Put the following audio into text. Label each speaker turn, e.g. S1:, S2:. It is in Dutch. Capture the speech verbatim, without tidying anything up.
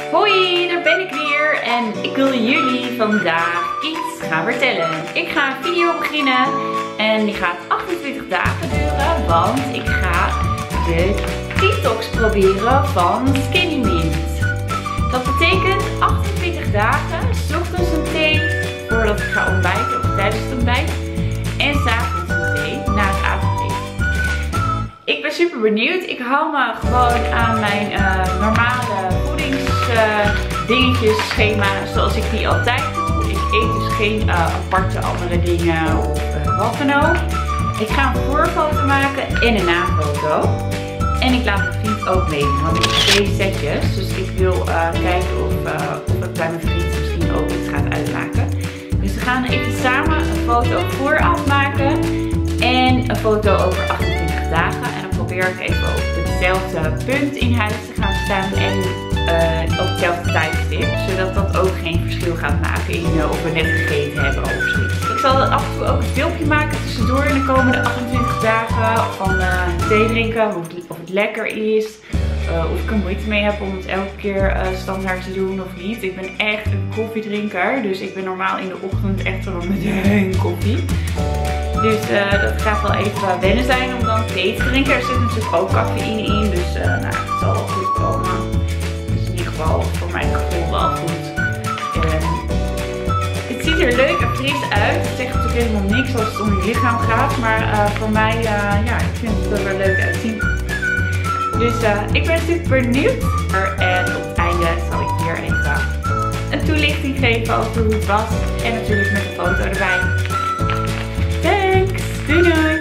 S1: Hoi, daar ben ik weer en ik wil jullie vandaag iets gaan vertellen. Ik ga een video beginnen en die gaat achtentwintig dagen duren, want ik ga de detox proberen van Skinny Mint. Dat betekent achtentwintig dagen, 's ochtends een thee voordat ik ga ontbijten of tijdens het ontbijt en 's avonds een thee na het avondeten. Ik ben super benieuwd. Ik hou me gewoon aan mijn uh, normale voedingsdingetjes, uh, schema zoals ik die altijd doe. Ik eet dus geen uh, aparte andere dingen of uh, wat dan ook. Ik ga een voorfoto maken en een nafoto. En ik laat mijn vriend ook meedoen, want ik heb twee setjes. Dus ik wil uh, kijken of, uh, of het bij mijn vriend misschien ook iets gaat uitmaken. Dus we gaan even samen een foto vooraf maken en een foto over achtentwintig dagen. En dan probeer ik even op hetzelfde punt in huis te gaan staan en uh, op hetzelfde tijdstip. Zodat dat ook geen verschil gaat maken in uh, of we net gegeten hebben of zoiets. Ik zal af en toe ook een filmpje maken tussendoor in de komende achtentwintig dagen. Van uh, thee drinken, of het, of het lekker is. Uh, of ik er moeite mee heb om het elke keer uh, standaard te doen of niet. Ik ben echt een koffiedrinker. Dus ik ben normaal in de ochtend echt wel meteen koffie. Dus uh, dat gaat wel even wennen zijn om dan thee te drinken. Er zit natuurlijk ook cafeïne in. Dus uh, nou, het zal wel goed komen. Dus in ieder geval voor mijn gevoel wel goed. Uh, het ziet er leuk en fris uit. Het zegt natuurlijk helemaal niks als het om je lichaam gaat. Maar uh, voor mij, uh, ja, ik vind het er wel leuk uitzien. Dus uh, ik ben super benieuwd. En op het einde zal ik hier even een toelichting geven over hoe het was. En natuurlijk met een foto erbij. Thanks! Doei doei!